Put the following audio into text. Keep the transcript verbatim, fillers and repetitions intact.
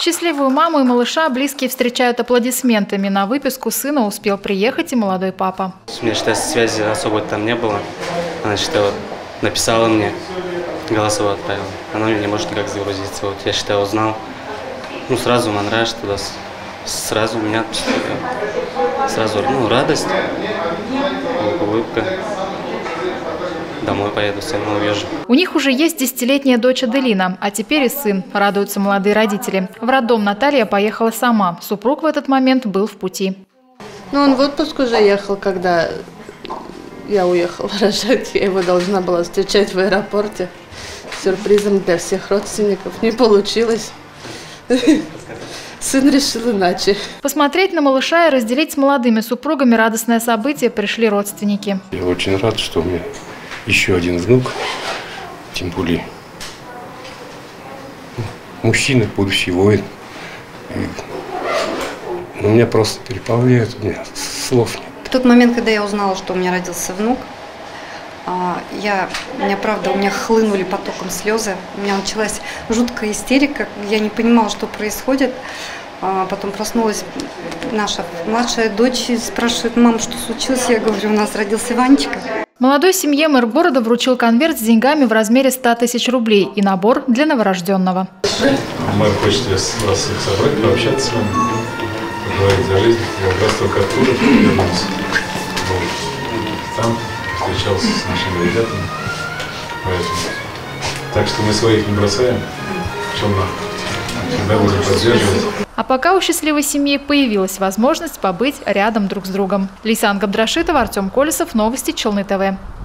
Счастливую маму и малыша близкие встречают аплодисментами. На выписку сына успел приехать и молодой папа. У меня, считаю, связи особо там не было. Она, считаю, вот, написала мне, голосовое отправила. Она мне не может никак загрузиться. Вот я, считаю, узнал. Ну, сразу мандраж туда, сразу у меня сразу ну, радость, улыбка. Домой поеду, сына увижу. У них уже есть десятилетняя дочь Аделина, а теперь и сын. Радуются молодые родители. В роддом Наталья поехала сама. Супруг в этот момент был в пути. Ну, он в отпуск уже ехал, когда я уехала рожать. Я его должна была встречать в аэропорте. Сюрпризом для всех родственников. Не получилось. Сын решил иначе. Посмотреть на малыша и разделить с молодыми супругами радостное событие пришли родственники. Я очень рад, что у меня еще один внук, тем более мужчина, будущий воин. И, ну, меня просто переполняет, у меня слов нет. В тот момент, когда я узнала, что у меня родился внук, я, у меня, правда, у меня хлынули потоком слезы. У меня началась жуткая истерика, я не понимала, что происходит. Потом проснулась наша младшая дочь и спрашивает: мам, что случилось? Я говорю: у нас родился Ванечка. Молодой семье мэр города вручил конверт с деньгами в размере ста тысяч рублей и набор для новорожденного. Мэр хочет вас, вас всех собрать, пообщаться с вами, поговорить о жизни. Я как раз только оттуда вернулся. Там встречался с нашими ребятами. Поэтому. Так что мы своих не бросаем, в чем нам всегда будем поддерживать. А пока у счастливой семьи появилась возможность побыть рядом друг с другом. Лейсан Габдрашитова, Артем Колесов, новости Челны ТВ.